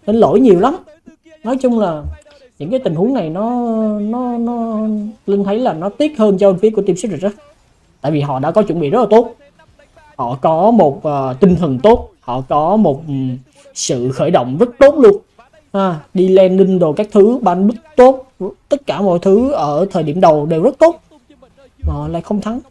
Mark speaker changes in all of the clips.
Speaker 1: Đánh lỗi nhiều lắm. Nói chung là những cái tình huống này Linh thấy là nó tiếc hơn cho bên phía của Team Secret đó. Tại vì họ đã có chuẩn bị rất là tốt, họ có một tinh thần tốt, họ có một sự khởi động rất tốt luôn, đi landing đồ các thứ, ban bích tốt, tất cả mọi thứ ở thời điểm đầu đều rất tốt mà lại không thắng.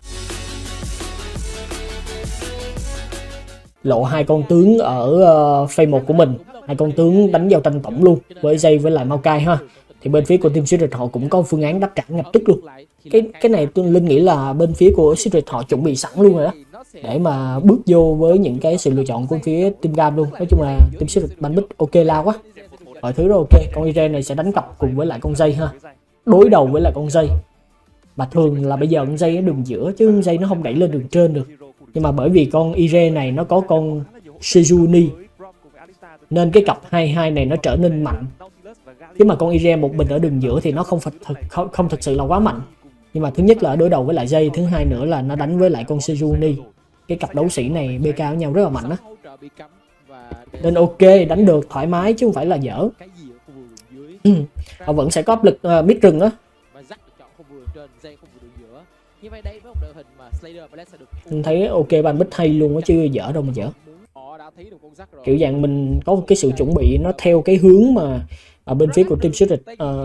Speaker 1: Lộ hai con tướng ở phase 1 của mình, hai con tướng đánh giao tranh tổng luôn với Jay với lại Maokai ha. Thì bên phía của Team Secret họ cũng có phương án đáp trả ngay tức luôn. Cái này tôi Linh nghĩ là bên phía của Secret họ chuẩn bị sẵn luôn rồi đó, để mà bước vô với những cái sự lựa chọn của phía Team Gam luôn. Nói chung là Team Secret ban bích ok la quá, mọi thứ rất ok. Con Irene này sẽ đánh cặp cùng với lại con Jay ha, đối đầu với lại con Jay. Mà thường là bây giờ con Jay ở đường giữa chứ con Jay nó không đẩy lên đường trên được. Nhưng mà bởi vì con Irene này nó có con Sejuni nên cái cặp 22 này nó trở nên mạnh. Chứ mà con Irene một mình ở đường giữa thì nó không thực sự là quá mạnh. Nhưng mà thứ nhất là đối đầu với lại Jay, thứ hai nữa là nó đánh với lại con Sejuni. Cái cặp đấu sĩ này BK với nhau rất là mạnh á. Nên ok, đánh được thoải mái chứ không phải là dở. Họ vẫn sẽ có áp lực mid rừng á. Mình thấy ok, ban bích hay luôn á chứ dở đâu mà dở. Kiểu dạng mình có một cái sự chuẩn bị nó theo cái hướng mà ở bên phía của Team Secret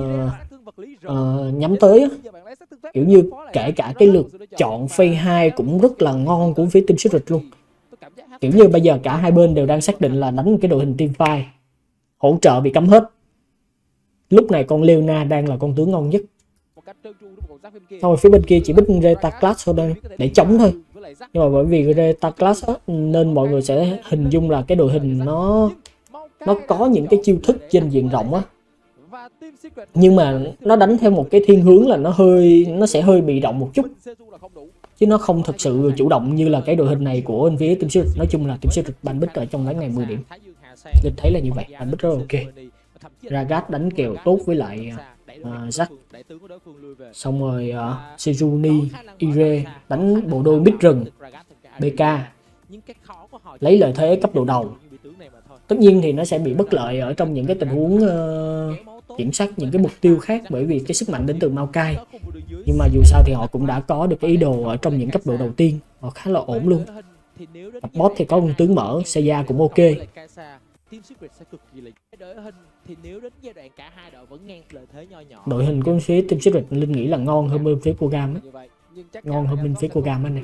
Speaker 1: nhắm tới á. Kiểu như kể cả cái lượt chọn phase 2 cũng rất là ngon của phía Team Secret luôn. Kiểu như bây giờ cả hai bên đều đang xác định là đánh cái đội hình team fight, hỗ trợ bị cấm hết. Lúc này con Leona đang là con tướng ngon nhất. Xong rồi phía bên kia chỉ bích Retaclass thôi để chống thôi. Nhưng mà bởi vì Retaclass nên mọi người sẽ hình dung là cái đội hình nó có những cái chiêu thức trên diện rộng á. Nhưng mà nó đánh theo một cái thiên hướng là nó sẽ hơi bị động một chút, chứ nó không thực sự chủ động như là cái đội hình này của bên phía Team Secret. Nói chung là Team Secret ban bích ở trong ván này 10 điểm. Mình thấy là như vậy, ban bích rất ok. Ragat đánh kèo tốt với lại Zack. Xong rồi Sejuni, Ire đánh bộ đôi mid rừng BK, lấy lợi thế cấp độ đầu. Tất nhiên thì nó sẽ bị bất lợi ở trong những cái tình huống kiểm soát những cái mục tiêu khác, bởi vì cái sức mạnh đến từ Maokai. Nhưng mà dù sao thì họ cũng đã có được cái ý đồ ở trong những cấp độ đầu tiên, họ khá là ổn luôn. Tập bot thì có con tướng mở, Seiya cũng ok. Đội hình của phía Team Secret Linh nghĩ là ngon hơn bên phía của Gam á. Ngon hơn bên phía của Gam anh này.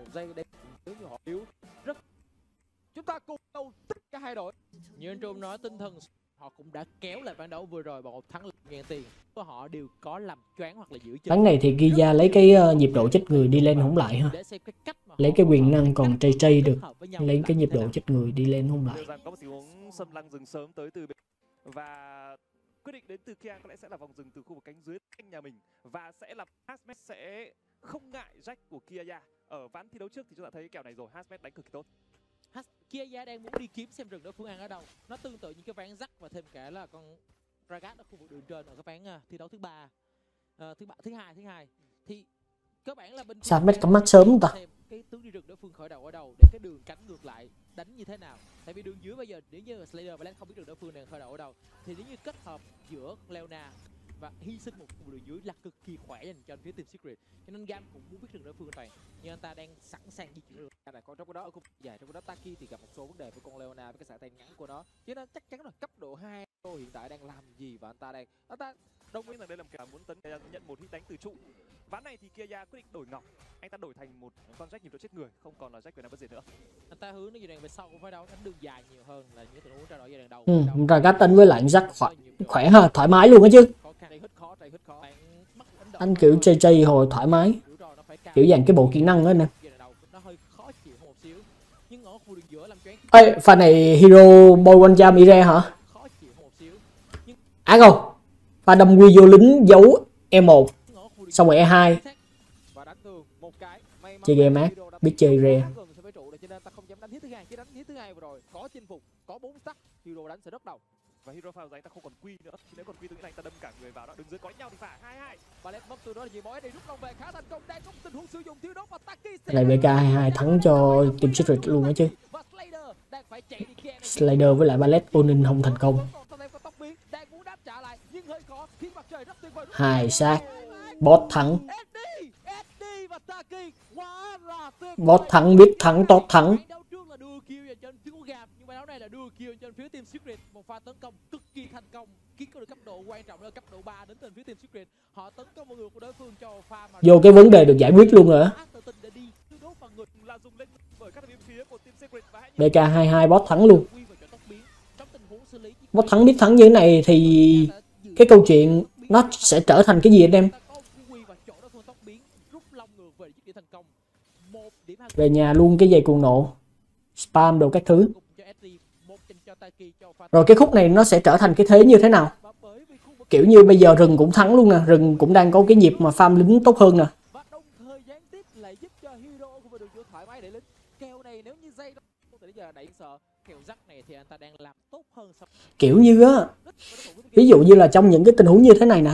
Speaker 2: Chúng ta cùng đầu tất cả hai đội. Như anh Trung nói, tinh thần họ cũng đã kéo lại ván đấu vừa rồi bằng một thắng lợi ngàn tiền. Họ đều có làm choáng hoặc là giữ chân.
Speaker 1: Ván này thì Giza lấy cái nhịp độ chết người đi lên hổng lại ha. Lấy cái quyền năng còn Tray được, lấy cái nhịp độ chết người đi lên hông lại.
Speaker 3: Và quyết định đến từ Kian có lẽ sẽ là vòng dừng từ khu vực cánh dưới canh nhà mình, và sẽ là Hasmet sẽ không ngại Jack của Kiaya. Ở ván thi đấu trước thì chúng ta thấy kèo này rồi, Hasmet đánh cực kỳ tốt.
Speaker 2: Kiaya đang muốn đi kiếm xem rừng đối phương ăn ở đâu. Nó tương tự như cái ván Jack và thêm cả là con Ragat ở khu vực đường trên ở cái ván thi đấu thứ hai thì cơ bản là bên
Speaker 1: sao Hasmet cắm mắt sớm ta.
Speaker 2: Cái tướng đi rừng đối phương khởi đầu ở đâu để cái đường cánh ngược lại đánh như thế nào. Tại vì đường dưới bây giờ nếu như Slayer và Lens không biết được đối phương đang khởi đầu ở đâu thì nếu như kết hợp giữa Leona và hy sinh một đường dưới là cực kỳ khỏe dành cho phía Team Secret. Cho nên Gam cũng muốn biết được đối phương an toàn, nhưng anh ta đang sẵn sàng di chuyển được. Còn trong cái đó ở khu dài, trong cái đó Taki thì gặp một số vấn đề với con Leona với cái xạ tay ngắn của nó, cho nên chắc chắn là cấp độ 2 hiện tại đang làm gì và anh ta
Speaker 3: đồng ý rằng đây là một kẻ muốn tấn nhận một hit đánh từ trụ. Ván này thì Kiaya quyết định đổi ngọc, anh ta đổi thành một con Jack nhịp độ chết người, không còn là Jack Việt Nam bất diệt nữa.
Speaker 2: Anh ta hướng đến giai đoạn về sau của phái đấu đánh đường dài nhiều hơn là những tình huống trao đổi giai đoạn đầu.
Speaker 1: Ragat đánh với lại Jack khỏe ha, thoải mái luôn á chứ. Anh kiểu Jay hồi thoải mái, kiểu dàn cái bộ kỹ năng đó nè. Ê, pha này Hero Boy One Jam Ire hả? Á không? Pha đâm quy vô lính giấu E1 xong rồi E2. Chơi game mát, biết chơi Ire.
Speaker 3: Và Hero Phao anh ta không còn quy nữa, nếu còn quy tôi nghĩ là anh ta đâm cả người vào đó, đứng dưới có nhau thì phải 2-2.
Speaker 2: Và left mất từ đó là gì bói đây rút long về khá thành công, đang có tình huống sử dụng thiếu đốt và Taki
Speaker 1: này BK22 thắng cho Team Secret luôn đó chứ. Slider với lại Ballet Onin không thành công. 2 sát. Bot thắng. Bot thắng, biết thắng, tốt thắng.
Speaker 2: Nhưng mà đấu này là đưa kill trên phía team Secret, một pha tấn công cực kỳ thành công, khiến có được cấp độ quan trọng là cấp độ 3 đến từ phía team Secret. Họ tấn công vào người của đối phương cho pha mà
Speaker 1: vô cái vấn đề được giải quyết luôn rồi á. BK22 bot thắng luôn. Bot thắng biết thắng như thế này thì cái câu chuyện nó sẽ trở thành cái gì anh em? Về nhà luôn cái giày cuồng nộ, spam đồ các thứ. Rồi cái khúc này nó sẽ trở thành cái thế như thế nào? Kiểu như bây giờ rừng cũng thắng luôn nè, rừng cũng đang có cái nhịp mà farm lính tốt hơn nè. Kiểu như á, ví dụ như là trong những cái tình huống như thế này nè,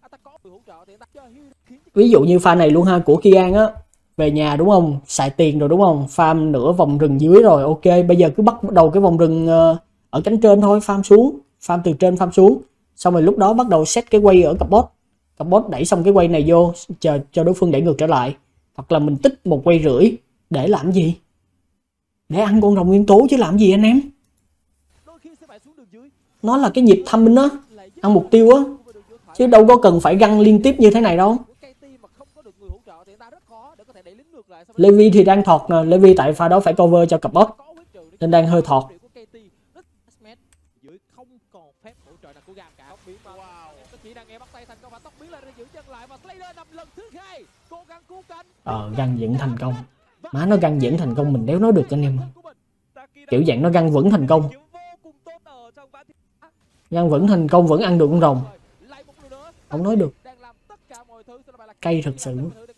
Speaker 1: ví dụ như pha này luôn ha, của Kian á, về nhà đúng không, xài tiền rồi đúng không, farm nửa vòng rừng dưới rồi, ok, bây giờ cứ bắt đầu cái vòng rừng ở cánh trên thôi, farm xuống, farm từ trên farm xuống, xong rồi lúc đó bắt đầu set cái quay ở cặp bot đẩy xong cái quay này vô, chờ cho đối phương đẩy ngược trở lại, hoặc là mình tích một quay rưỡi để làm gì? Để ăn con rồng nguyên tố chứ làm gì anh em? Nó là cái nhịp thăm minh á, ăn mục tiêu á, chứ đâu có cần phải găng liên tiếp như thế này đâu. Levi thì đang thọt nè, Levi tại pha đó phải cover cho cặp bot nên đang hơi thọt. Găng vẫn thành công. Má nó găng vẫn thành công, mình đéo nói được anh em. Kiểu dạng nó găng vẫn thành công. Găng vẫn thành công, vẫn ăn được con rồng. Không nói được. Cay thật sự.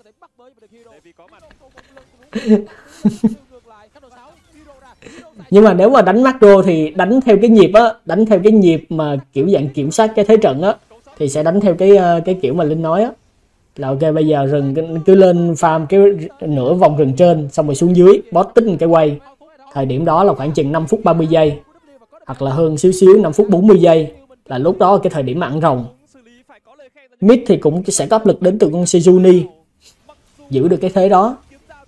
Speaker 1: Nhưng mà nếu mà đánh macro thì đánh theo cái nhịp á, đánh theo cái nhịp mà kiểu dạng kiểm soát cái thế trận á, thì sẽ đánh theo cái kiểu mà Linh nói á, là ok bây giờ rừng cứ lên farm cái nửa vòng rừng trên, xong rồi xuống dưới bot tích một cái quay, thời điểm đó là khoảng chừng 5 phút 30 giây hoặc là hơn xíu xíu 5 phút 40 giây, là lúc đó cái thời điểm mà ăn rồng. Mid thì cũng sẽ có áp lực đến từ con Sejuni, giữ được cái thế đó.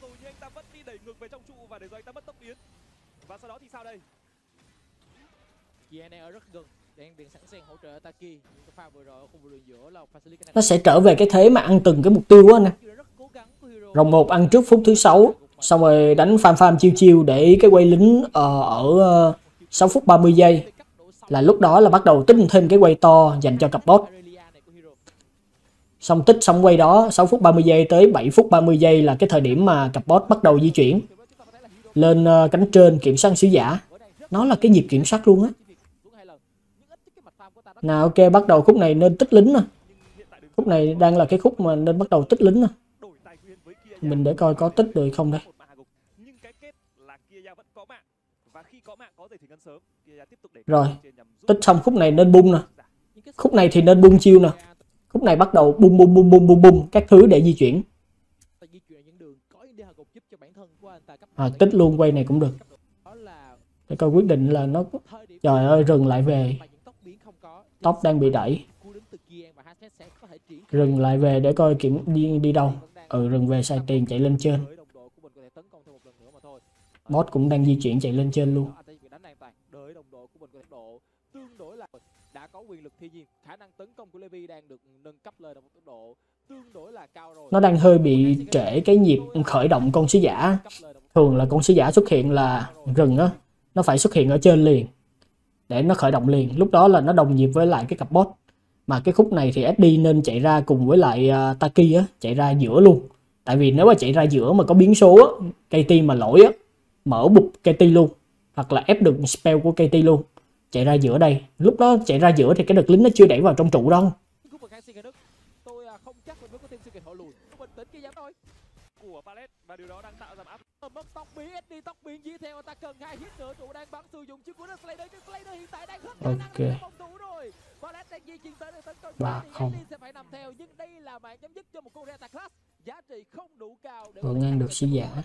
Speaker 1: Nó sẽ trở về cái thế mà ăn từng cái mục tiêu á nè. Rồng 1 ăn trước phút thứ 6, xong rồi đánh farm chiêu chiêu để cái quay lính ở 6 phút 30 giây, là lúc đó là bắt đầu tích thêm cái quay to dành cho cặp bot. Xong tích xong quay đó 6 phút 30 giây tới 7 phút 30 giây là cái thời điểm mà cặp bot bắt đầu di chuyển lên cánh trên kiểm soát sứ giả. Nó là cái nhịp kiểm soát luôn á. Nào ok, bắt đầu khúc này nên tích lính nè. Khúc này đang là cái khúc mà nên bắt đầu tích lính nè. Mình để coi có tích được không đây. Rồi, tích xong khúc này nên bung nè. Khúc này thì nên bung chiêu nè. Khúc này bắt đầu bung các thứ để di chuyển. Tích luôn quay này cũng được. Để coi quyết định là nó... Trời ơi, rừng lại về. Top đang bị đẩy. Rừng lại về để coi kiểm đi đâu. Rừng về xài tiền chạy lên trên. Bot cũng đang di chuyển chạy lên trên luôn. Nó đang hơi bị trễ cái nhịp khởi động con sứ giả. Thường là con sứ giả xuất hiện là rừng á, nó phải xuất hiện ở trên liền để nó khởi động liền. Lúc đó là nó đồng nhịp với lại cái cặp bot. Mà cái khúc này thì SD nên chạy ra cùng với lại Taki á, chạy ra giữa luôn. Tại vì nếu mà chạy ra giữa mà có biến số á, KT mà lỗi á, mở bục KT luôn, hoặc là ép được spell của KT luôn, chạy ra giữa đây. Lúc đó chạy ra giữa thì cái đợt lính nó chưa đẩy vào trong trụ đâu. Ok. 3-0. Vẫn ăn được sứ giả.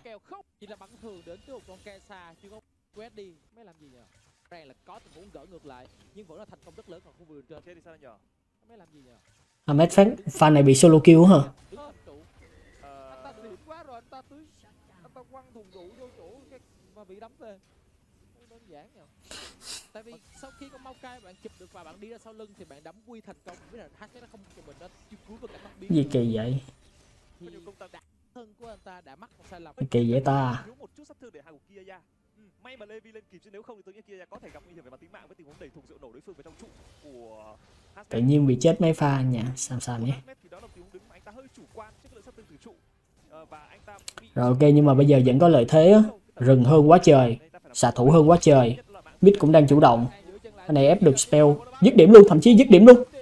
Speaker 2: Là có tình huống gỡ ngược lại nhưng vẫn là thành công rất lớn ở khu vườn trên. Mấy làm gì nhỉ?
Speaker 1: Ahmed phát pha này bị solo kill hả?
Speaker 2: Đứng hết trụ. Anh ta xịn quá rồi, anh ta quăng thùng rượu vô chỗ và bị đấm về. Không đơn giản nhỉ. Tại vì sau khi con Maokai bạn chụp được và bạn đi ra sau lưng thì bạn đấm quy thành công, biết là HZ nó không cho mình, nó chiêu cuối và cảnh mắt biến.
Speaker 1: Gì kỳ vậy?
Speaker 2: Thì thân của anh ta đã mắc một sai lầm.
Speaker 1: Kỳ vậy ta.
Speaker 3: Thiếu một chút sát thương để hai của Kiaya. May mà Levi lên kịp, chứ nếu không thì tôi nghĩ Kiaya có thể gặp nguy hiểm về mặt tính mạng với tình huống đẩy thùng rượu nổ đối phương vào trong trụ của Hazmet.
Speaker 1: Tự nhiên bị chết mấy pha nhỉ, Sam nhé.
Speaker 3: Thì đó là tình huống đứng mà anh ta hơi chủ quan trước lượng sát thương từ trụ. Và anh ta bị...
Speaker 1: Rồi ok, nhưng mà bây giờ vẫn có lợi thế á. Rừng hơn quá trời, xạ thủ hơn quá trời. Mid cũng đang chủ động. Cái này ép được spell, dứt điểm luôn, thậm chí dứt điểm luôn.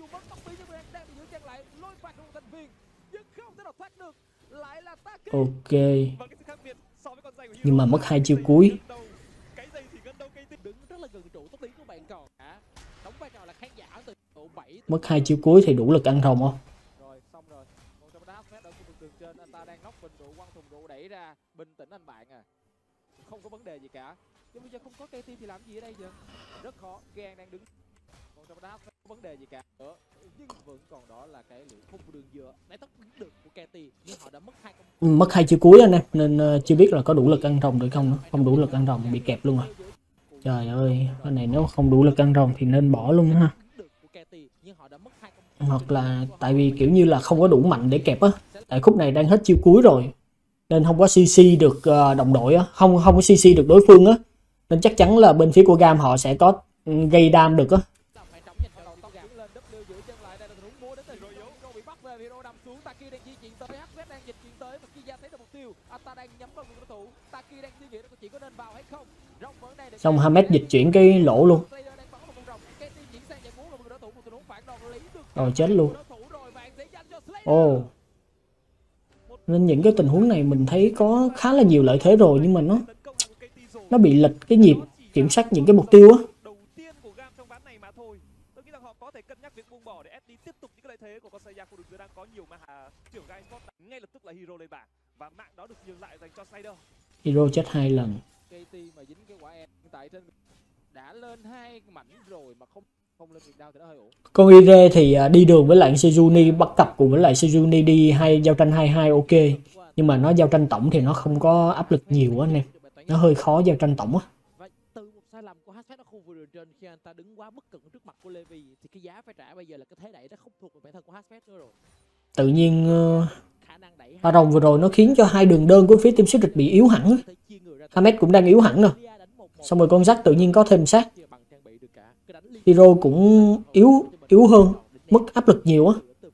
Speaker 1: Ok. Nhưng mà mất 2 chiêu cuối. Mất 2 chiêu cuối thì đủ lực ăn rồng không?
Speaker 2: Rồi xong rồi. Còn trong đá ở khu vực đường trên, anh ta đang nóc bình rượu, quăng thùng rượu đẩy ra, bình tĩnh anh bạn à. Không có vấn đề gì cả. Nhưng bây giờ không có KT thì làm gì ở đây giờ? Rất khó, Gan đang đứng. Còn trong đá không có vấn đề gì cả. Nhưng vẫn còn đó là cái lượng khung đường dựa nãy tóc đứng được của KT, nhưng họ đã mất 2 công.
Speaker 1: Mất 2 chiêu cuối anh em, nên chưa biết là có đủ lực ăn rồng được không nữa. Không đủ lực ăn rồng bị kẹp luôn rồi. Trời ơi, cái này nếu không đủ lực ăn rồng thì nên bỏ luôn ha. Hoặc là tại vì kiểu như là không có đủ mạnh để kẹp á. Tại khúc này đang hết chiêu cuối rồi, nên không có CC được đồng đội á, không có CC được đối phương á, nên chắc chắn là bên phía của Gam họ sẽ có gây đam được á. Xong Hamed dịch chuyển cái lỗ luôn. Rồi chết luôn. Ồ. Nên những cái tình huống này mình thấy có khá là nhiều lợi thế rồi, nhưng mà nó bị lệch cái nhịp kiểm soát những cái mục tiêu á.
Speaker 3: Đầu tiên của Gam trong ván này mà thôi. Tôi nghĩ rằng họ có thể cân nhắc việc buông bỏ để SD tiếp tục những cái lợi thế của con Seiya khu vực dưới đang có nhiều, mà trưởng Guy Sport ngay lập tức là Hero lên bảng và mạng đó được nhường lại dành cho Slider.
Speaker 1: Hero chết 2 lần.
Speaker 2: KT mà dính cái quả em tại trên đã lên 2 mảnh rồi mà không lên Việt Nam thì nó hơi ổn.
Speaker 1: Con Ire thì đi đường với lại Sejuni, bắt cặp cùng với lại Sejuni đi giao tranh 2-2 ok. Nhưng mà nó giao tranh tổng thì nó không có áp lực nhiều á anh em. Nó hơi khó giao tranh tổng á.
Speaker 2: Và từ một sai lầm của Hazmet ở khu vực đường trên, khi anh ta đứng quá bất cẩn trước mặt của Levi thì cái giá phải trả bây giờ là cái thế đẩy nó không thuộc về bản thân của Hazmet nữa rồi.
Speaker 1: Tự nhiên pha rồng vừa rồi nó khiến cho hai đường đơn của phía team Secret bị yếu hẳn á. Hamed cũng đang yếu hẳn nè. Xong rồi con Jack tự nhiên có thêm sát. Hero cũng yếu hơn, mất áp lực nhiều á.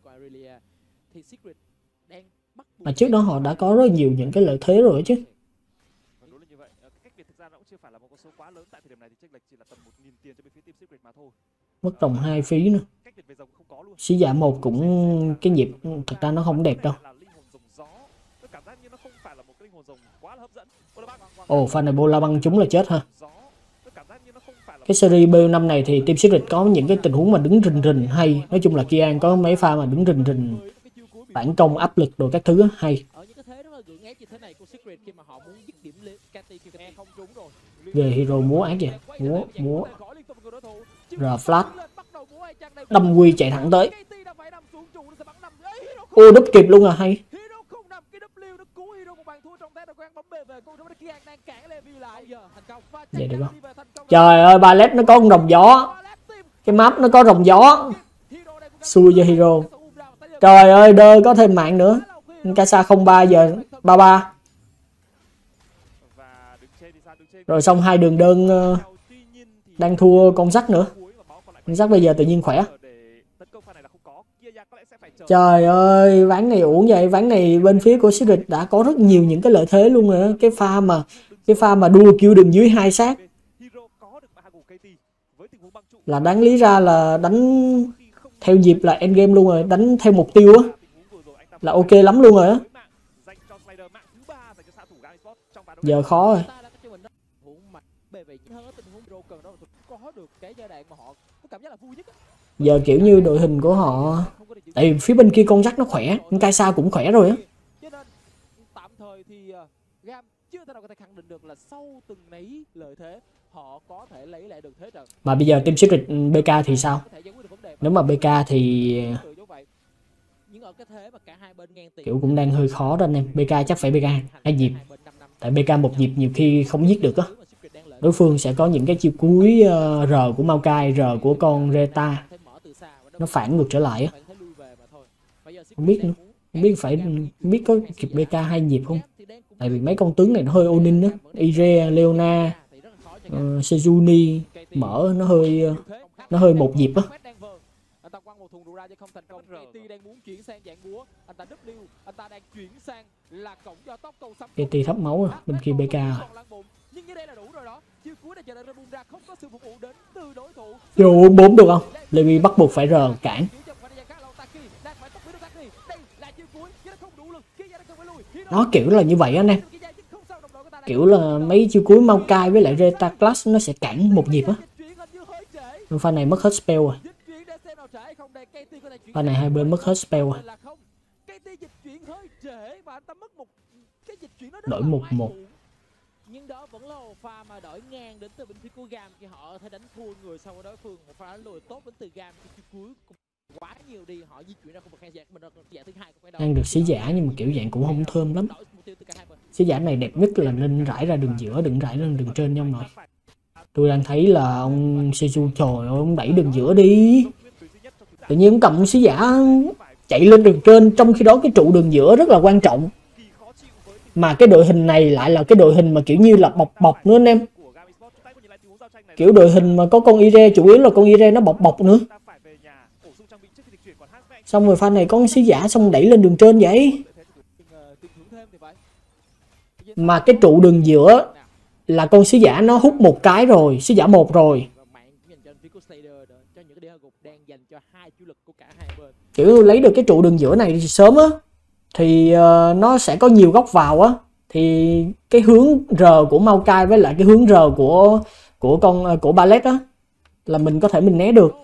Speaker 1: Mà trước đó họ đã có rất nhiều những cái lợi thế rồi chứ. Mất rồng 2 phí nữa. Sứ giả 1 cũng cái nhịp thật ra nó không đẹp đâu. Ồ, pha này bola băng chúng là chết ha. Cái series BO5 này thì team Secret có những cái tình huống mà đứng rình rình hay. Nói chung là Kian có mấy pha mà đứng rình rình phản công áp lực rồi các thứ hay. Về Hero múa ác vậy. Múa. Rồi flash. Đâm quy chạy thẳng tới. Ô, đúp kịp luôn à, hay. Vậy được không? Trời ơi, Ballet nó có con rồng gió. Cái map nó có rồng gió. Xui cho Hero. Trời ơi, đơ có thêm mạng nữa. Casa 03 giờ 33. Rồi xong hai đường đơn đang thua con Jack nữa. Con Jack bây giờ tự nhiên khỏe. Trời ơi, ván này uổng vậy. Ván này bên phía của Secret đã có rất nhiều những cái lợi thế luôn rồi. Cái pha mà đua kêu đường dưới 2 sát là đáng lý ra là đánh theo nhịp là endgame luôn rồi, đánh theo mục tiêu á là ok lắm luôn rồi á. Giờ khó rồi. Giờ kiểu như đội hình của họ, tại vì phía bên kia con Jack nó khỏe, Kaisa cũng khỏe rồi á.
Speaker 2: Tạm thời thì Gam chưa thể nào có thể khẳng định được là sau từng nấy lợi thế họ có thể lấy lại được thế trận.
Speaker 1: Mà bây giờ team Secret BK thì sao? Nếu mà BK thì
Speaker 2: cái thế mà cả hai bên ngang tiền.
Speaker 1: Kiểu cũng đang hơi khó đó anh em. BK chắc phải BK 2 nhịp. Tại BK 1 nhịp nhiều khi không giết được á. Đối phương sẽ có những cái chiêu cuối R của Maokai, R của con Reta. Nó phản ngược trở lại á. Không biết nữa. Không biết có kịp BK 2 nhịp không? Tại vì mấy con tướng này nó hơi Onin á. Ire, Leona, Sejuni mở nó hơi 1 nhịp á.
Speaker 2: Anh ta quăng một thùng ra chứ không thành công. KT đang muốn chuyển sang dạng búa, anh ta W, anh ta đang chuyển sang là cổng do tóc cầu xăm.
Speaker 1: KT thấp máu rồi, bên kia BK.
Speaker 2: Nhưng như đây là đủ rồi đó. Chiêu cuối đã chờ đợi bung ra, không có sự phục vụ đến từ đối thủ.
Speaker 1: Vô 4 được không? Levi bắt buộc phải R cản. Nó kiểu là như vậy anh em. Kiểu là mấy chiêu cuối Maokai với lại Reta Class nó sẽ cản 1 nhịp á. Pha này mất hết spell rồi. Pha này hai bên mất hết spell rồi. Đổi 1-1.
Speaker 2: Nhưng đó vẫn là một pha mà đổi ngang đến từ bên phía của Gam khi họ thể đánh thua người sau đối phương. Một pha đánh lùi tốt đến từ Gam khi cuối quá nhiều đi, họ di chuyển ra khu vực khai giảng mình dạng thứ hai của cái
Speaker 1: đang được sứ giả nhưng mà kiểu dạng cũng không thơm lắm. Sứ giả này đẹp nhất là nên rải ra đường giữa, đừng rải lên đường trên nhau nội. Tôi đang thấy là ông Seju trời ơi, ông đẩy đường giữa đi. Tự nhiên ông cầm sứ giả chạy lên đường trên, trong khi đó cái trụ đường giữa rất là quan trọng. Mà cái đội hình này lại là cái đội hình mà kiểu như là bọc nữa anh em. Kiểu đội hình mà có con Ire, chủ yếu là con Ire nó bọc nữa. Xong rồi pha này có sứ giả xong đẩy lên đường trên vậy. Mà cái trụ đường giữa là con sứ giả nó hút một cái rồi, sứ giả 1 rồi. Kiểu lấy được cái trụ đường giữa này sớm á thì nó sẽ có nhiều góc vào á, thì cái hướng R của Maokai với lại cái hướng R của Ballet á là mình có thể mình né được.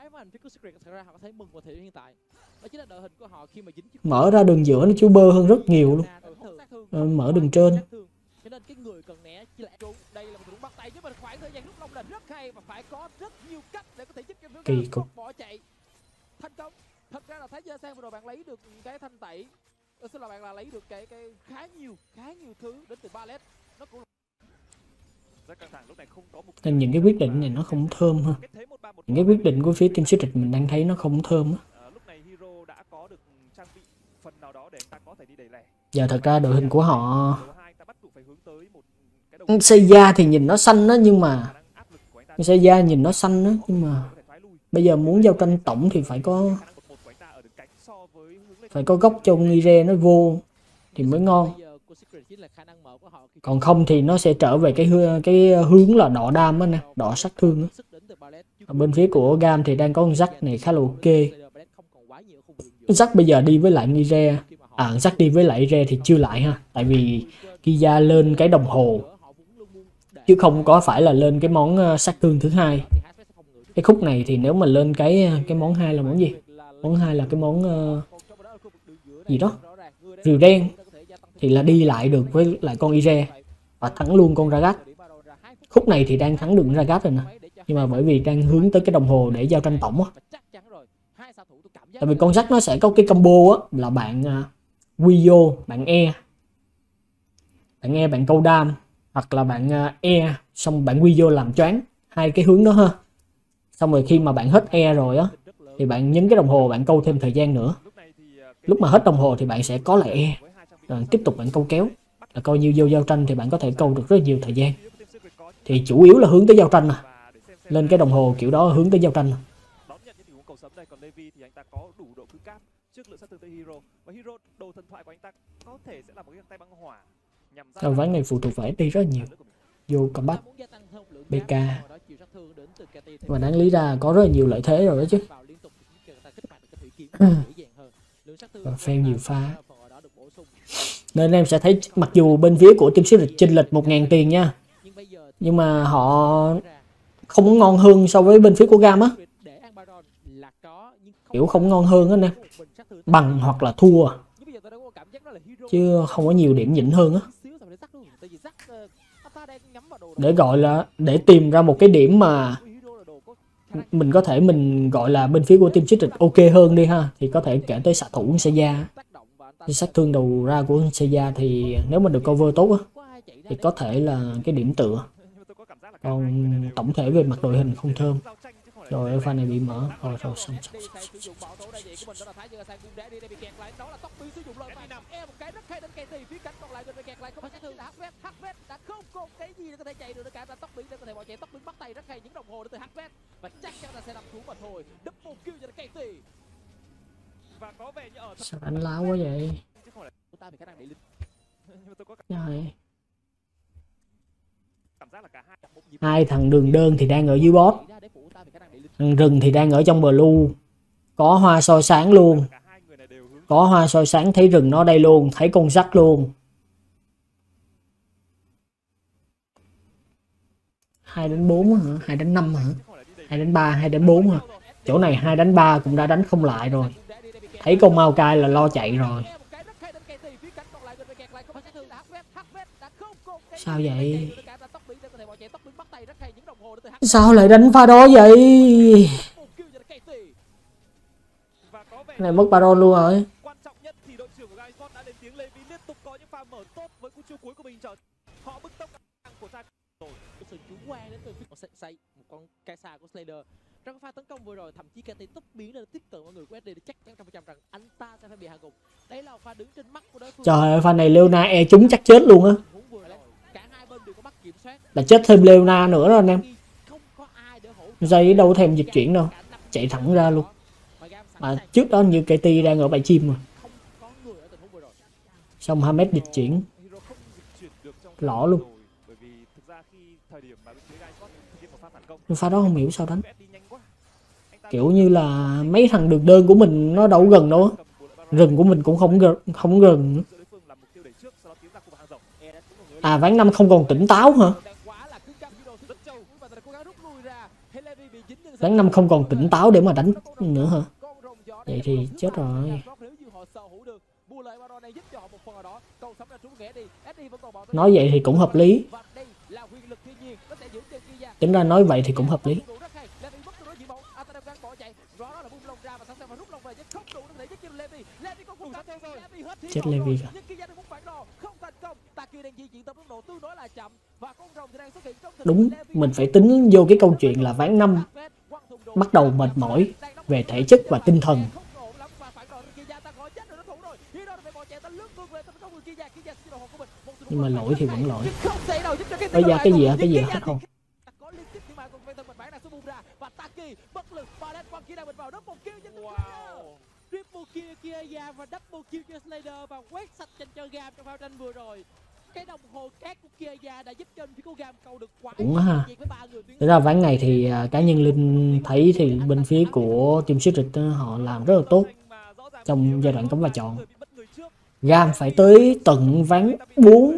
Speaker 1: Mở ra đường giữa nó chú bơ hơn rất nhiều luôn. Mở đường trên. Kỳ cục.
Speaker 2: Thật ra là thấy Gia Sang vừa rồi bạn lấy được cái thanh tẩy, xin là bạn là lấy được cái khá nhiều thứ đến từ Ballet. Nó cũng rất căng thẳng, lúc này không có một
Speaker 1: nên những cái quyết định này nó không thơm ha. Những cái quyết định của phía Team Secret mình đang thấy nó không thơm á. Giờ thật ra đội hình của họ Seiya thì nhìn nó xanh đó, nhưng mà Seiya nhìn nó xanh đó, nhưng mà bây giờ muốn giao tranh tổng thì phải có góc cho Ire nó vô thì mới ngon. Còn không thì nó sẽ trở về cái hướng là đọ đam á nè, đọ sát thương á. Ở bên phía của Gam thì đang có con Jack này khá là ok. Jack bây giờ đi với lại Ire, Jack đi với lại Ire thì chưa lại ha, tại vì Kiya lên cái đồng hồ chứ không có phải là lên cái món sát thương thứ hai. Cái khúc này thì nếu mà lên cái món 2 là món gì? Món 2 là cái món gì đó rìu đen thì là đi lại được với lại con Ire và thắng luôn con Ragat. Khúc này thì đang thắng được Ragat rồi nè, nhưng mà bởi vì đang hướng tới cái đồng hồ để giao tranh tổng á. Tại vì con Jack nó sẽ có cái combo á là bạn Guiyo, bạn bạn câu đam, hoặc là bạn xong bạn Guiyo làm choáng hai cái hướng đó ha. Xong rồi khi mà bạn hết rồi á thì bạn nhấn cái đồng hồ, bạn câu thêm thời gian nữa. Lúc mà hết đồng hồ thì bạn sẽ có lại rồi tiếp tục bạn câu kéo, là coi như vô giao tranh thì bạn có thể câu được rất nhiều thời gian. Thì chủ yếu là hướng tới giao tranh à. Lên cái đồng hồ kiểu đó hướng tới giao tranh à. Ván này phụ thuộc vào FP rất nhiều. Vô combat BK và đáng lý ra có rất là nhiều lợi thế rồi đó chứ. Và fail nhiều pha. Nên em sẽ thấy mặc dù bên phía của Team Secret chênh lệch 1.000 tiền nha, nhưng mà họ không ngon hơn so với bên phía của Gam á. Kiểu không ngon hơn á nè, bằng hoặc là thua chứ không có nhiều điểm nhỉnh hơn á. Để gọi là để tìm ra một cái điểm mà mình có thể mình gọi là bên phía của Team Secret ok hơn đi ha, thì có thể kể tới xạ thủ Seiya. Sát thương đầu ra của Seiya thì nếu mà được cover tốt á thì có thể là cái điểm tựa, còn tổng thể về mặt đội hình không thơm. Rồi pha này bị mở rồi xong. Sao đánh láo quá vậy? Rồi. Hai thằng đường đơn thì đang ở dưới bot, thằng rừng thì đang ở trong blue. Có hoa soi sáng luôn, có hoa soi sáng thấy rừng nó đây luôn, thấy con rắc luôn. 2 đến 4 hả? 2 đến 5 hả? 2 đến 3, 2 đến 4 hả? Chỗ này 2 đến 3 cũng đã đánh không lại rồi. Thấy con Maokai là lo chạy rồi. Sao vậy? Sao lại đánh pha đó vậy? Cái này mất baron luôn rồi.
Speaker 3: Quan trọng nhất thì đội trưởng của Gaizbot đã lên tiếng. Levi liên tục có những pha mở tốt với cú chiêu cuối của mình. Họ bứt tốc của Sai rồi.
Speaker 2: Sự chủ quan đến từ phía Sai, một con Kaisa của Slayer. Trong pha tấn công vừa rồi, thậm chí KT tốc biến lên tiếp cận mọi người của SD để chắc chắn 100% rằng anh ta sẽ phải bị hạ gục. Đấy là pha đứng trên mắt của đối phương.
Speaker 1: Trời ơi, pha này Leona e trúng chắc chết luôn á.
Speaker 2: Cả hai bên đều có mắt kiểm soát.
Speaker 1: Là chết thêm Leona nữa rồi anh em. Dây đâu thèm dịch chuyển đâu, chạy thẳng ra luôn. Mà trước đó như KT đang ở bãi chim mà. Xong Hamed dịch chuyển lỏ luôn. Pha đó không hiểu sao đánh. Kiểu như là mấy thằng đường đơn của mình nó đâu gần đâu á. Rừng của mình cũng không gần nữa. À ván 5 không còn tỉnh táo hả? Ván 5 không còn tỉnh táo để mà đánh nữa hả? Vậy thì chết rồi. Nói vậy thì cũng hợp lý. Tính ra nói vậy thì cũng hợp lý. Chết Levi rồi. Đúng, mình phải tính vô cái câu chuyện là ván 5 bắt đầu mệt mỏi về thể chất và tinh thần. Nhưng mà lỗi thì vẫn lỗi. Bây giờ cái gì hết không?
Speaker 2: Và double kill cho Slayer và quét sạch trên chơi Gam trong pha tranh vừa rồi. Cái đồng hồ cát của Kiaya đã giúp cho phía của Gam câu được quá
Speaker 1: cũng ha. Thực ra ván này thì cá nhân Linh thấy thì bên phía của Team Secret họ làm rất là tốt trong giai đoạn cấm và chọn. Gam phải tới tận ván 4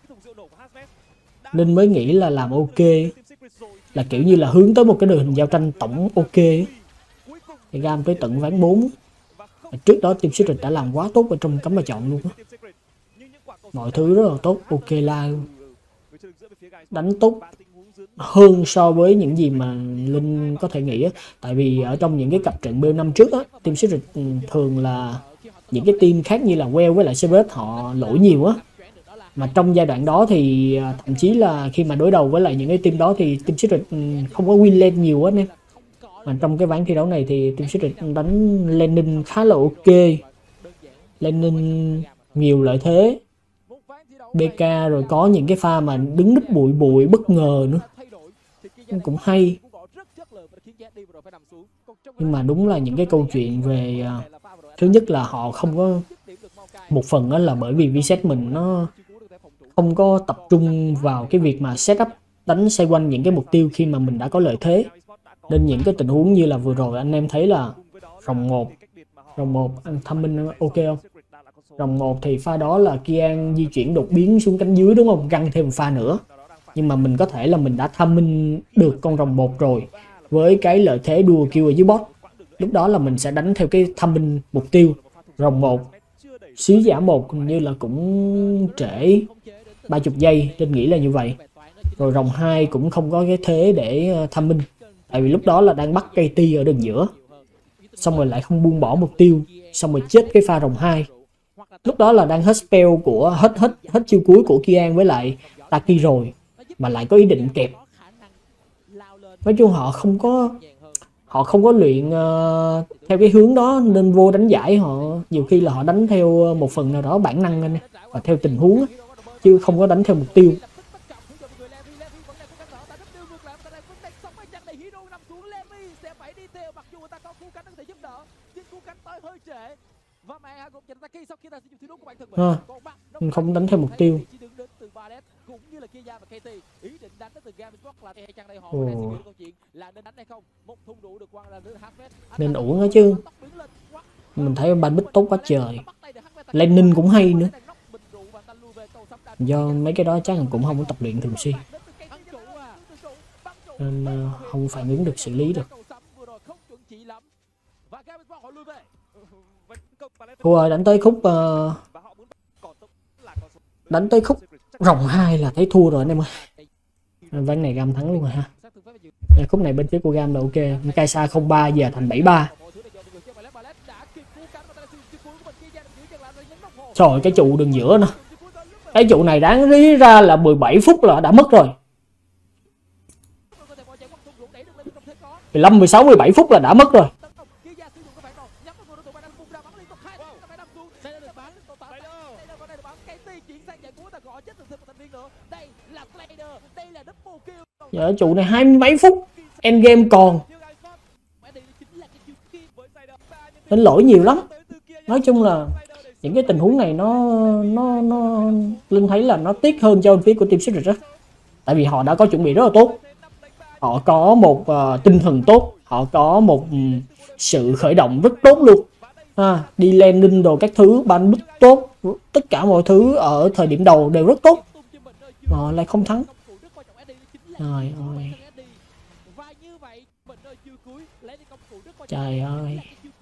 Speaker 1: Linh mới nghĩ là làm ok, là kiểu như là hướng tới một cái đội hình giao tranh tổng ok. Thì Gam tới tận ván 4. Trước đó Team Secret đã làm quá tốt ở trong cấm và chọn luôn á. Mọi thứ rất là tốt, ok la luôn. Đánh tốt hơn so với những gì mà Linh có thể nghĩ á. Tại vì ở trong những cái cặp trận BO5 trước á, Team Secret thường là những cái team khác như là Well với lại Cerberus họ lỗi nhiều á. Mà trong giai đoạn đó thì thậm chí là khi mà đối đầu với lại những cái team đó thì Team Secret không có win lane nhiều á em. Mà trong cái ván thi đấu này thì Team Secret đánh laning khá là ok. Laning nhiều lợi thế. BK rồi có những cái pha mà đứng núp bụi bất ngờ nữa. Cũng hay. Nhưng mà đúng là những cái câu chuyện về thứ nhất là họ không có, một phần đó là bởi vì VSET mình nó không có tập trung vào cái việc mà setup đánh xoay quanh những cái mục tiêu khi mà mình đã có lợi thế. Nên những cái tình huống như là vừa rồi anh em thấy là rồng 1 thăm minh ok không? Rồng 1 thì pha đó là Kian di chuyển đột biến xuống cánh dưới đúng không? Găng thêm pha nữa. Nhưng mà mình có thể là mình đã thăm minh được con rồng 1 rồi với cái lợi thế đua kill ở dưới bot. Lúc đó là mình sẽ đánh theo cái thăm minh mục tiêu. Rồng 1 xí giả 1 như là cũng trễ 30 giây, nên nghĩ là như vậy. Rồi rồng 2 cũng không có cái thế để thăm minh. Tại vì lúc đó là đang bắt KT ở đường giữa, xong rồi lại không buông bỏ mục tiêu, xong rồi chết cái pha rồng 2. Lúc đó là đang hết spell của hết chiêu cuối của Kian với lại Taki rồi, mà lại có ý định kẹp. Nói chung họ không có luyện theo cái hướng đó, nên vô đánh giải họ nhiều khi là họ đánh theo một phần nào đó bản năng anh, và theo tình huống á, chứ không có đánh theo mục tiêu. Không đánh theo mục tiêu. Nên uổng đó chứ. Mình thấy ban bích tốt quá trời. Lenin cũng hay nữa. Do mấy cái đó chắc là cũng không có tập luyện thường xuyên, nên không phản ứng được, xử lý được. Cô ơi, đánh tới khúc rồng 2 là thấy thua rồi anh em ơi. Ván này Gam thắng luôn rồi ha. Khúc này bên phía của Gam là ok. Kaisa 03 giờ thành 73. Trời, cái trụ đường giữa nữa. Cái trụ này đáng lý ra là 17 phút là đã mất rồi. 15, 16, 17 phút là đã mất rồi. Giờ trụ này 20 mấy phút, endgame còn. Nên lỗi nhiều lắm. Nói chung là những cái tình huống này nó Linh thấy là nó tiếc hơn cho bên phía của Team Secret đó. Tại vì họ đã có chuẩn bị rất là tốt. Họ có một tinh thần tốt, họ có một sự khởi động rất tốt luôn. Đi landing đồ các thứ, ban bích tốt, tất cả mọi thứ ở thời điểm đầu đều rất tốt. Mà lại không thắng. Trời ơi. Trời ơi.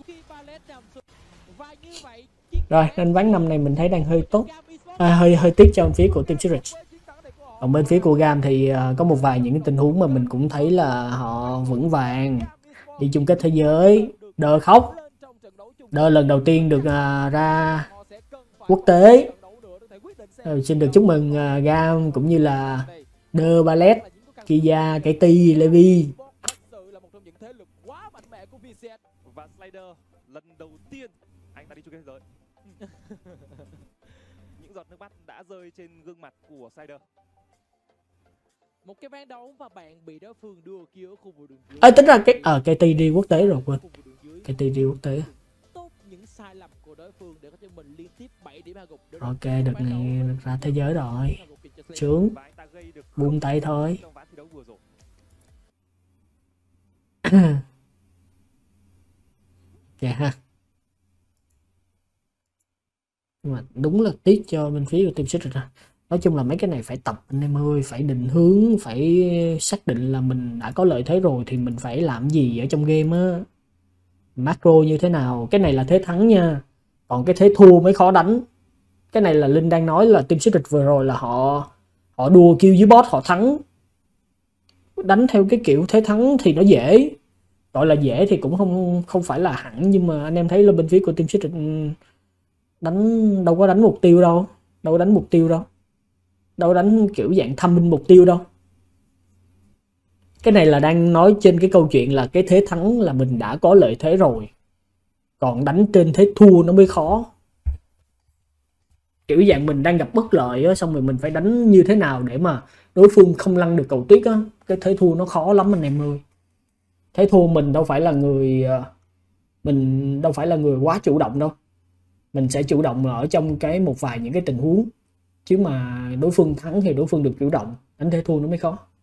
Speaker 1: Rồi, nên ván năm này mình thấy đang hơi tốt. Hơi tiếc cho bên phía của Team Secret. Còn bên phía của Gam thì có một vài những cái tình huống mà mình cũng thấy là họ vững vàng. Đi chung kết thế giới, Đơ khóc. Đơ lần đầu tiên được ra quốc tế. Xin được chúc mừng Gam cũng như là Đơ, Ballet, Kia, Katie, Levi.
Speaker 3: Và Slider lần đầu tiên anh ta đi chung kết thế giới. Những giọt nước mắt đã rơi trên gương mặt của Slider.
Speaker 2: Một cái ván đấu và bạn bị đối phương đưa kia ở khu vực đường dưới.
Speaker 1: Tính ra cái Katie đi quốc tế rồi, quên. Katie đi quốc tế.
Speaker 2: Tốt những sai lầm của đối phương để có cho mình liên tiếp 7 điểm hạ gục.
Speaker 1: Ok, đợt này được ra thế giới rồi. Sướng. Buông tay thôi. Dạ ha. Nhưng mà đúng là tiếc cho bên phía của Team Secret. Nói chung là mấy cái này phải tập anh em ơi, phải định hướng, phải xác định là mình đã có lợi thế rồi thì mình phải làm gì ở trong game á. Macro như thế nào, cái này là thế thắng nha. Còn cái thế thua mới khó đánh. Cái này là Linh đang nói là Team Secret vừa rồi là họ đua kill dưới bot họ thắng. Đánh theo cái kiểu thế thắng thì nó dễ. Gọi là dễ thì cũng không phải là hẳn, nhưng mà anh em thấy là bên phía của Team Secret đâu có đánh mục tiêu đâu. Đâu có đánh kiểu dạng thăm binh mục tiêu đâu. Cái này là đang nói trên cái câu chuyện là cái thế thắng là mình đã có lợi thế rồi. Còn đánh trên thế thua nó mới khó. Kiểu dạng mình đang gặp bất lợi á, xong rồi mình phải đánh như thế nào để mà đối phương không lăn được cầu tuyết á. Cái thế thua nó khó lắm anh em ơi. Thế thua mình đâu phải là người quá chủ động đâu. Mình sẽ chủ động ở trong một vài những cái tình huống. Chứ mà đối phương thắng thì đối phương được chủ động. Đánh thế thua nó mới khó.